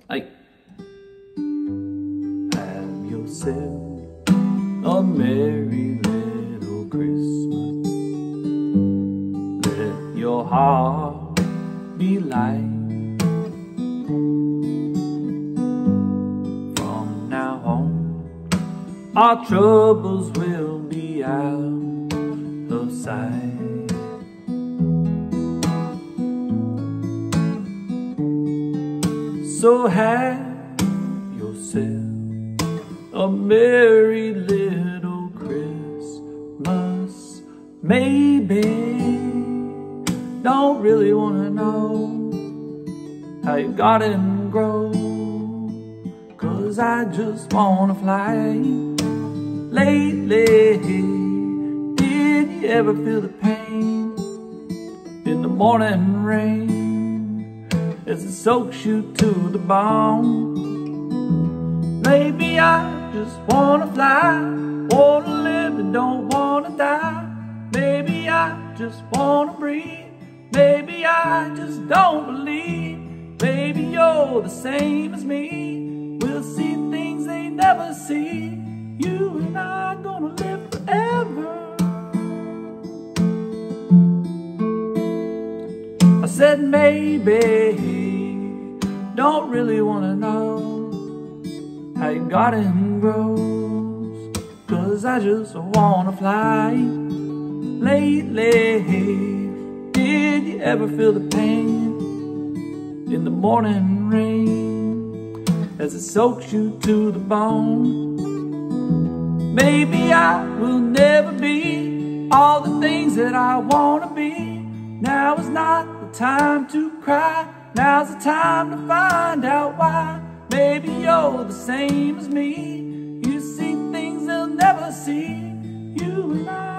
Like, have yourself a merry little Christmas. Let your heart be light. From now on, our troubles will be out of sight. So have yourself a merry little Christmas. Maybe don't really wanna know how your garden grows, 'cause I just wanna fly. Lately, did you ever feel the pain in the morning rain as it soaks you to the bone? Maybe I just wanna fly, wanna live and don't wanna die. Maybe I just wanna breathe, maybe I just don't believe. Maybe you're the same as me, we'll see things they never see. You and I gonna live forever. I said maybe, don't really wanna know how your garden grows, 'cause I just wanna fly. Lately, did you ever feel the pain in the morning rain as it soaks you to the bone? Maybe I will never be all the things that I wanna be. Now is not the time to cry, now's the time to find out why. Maybe you're the same as me, you see things they'll never see. You and I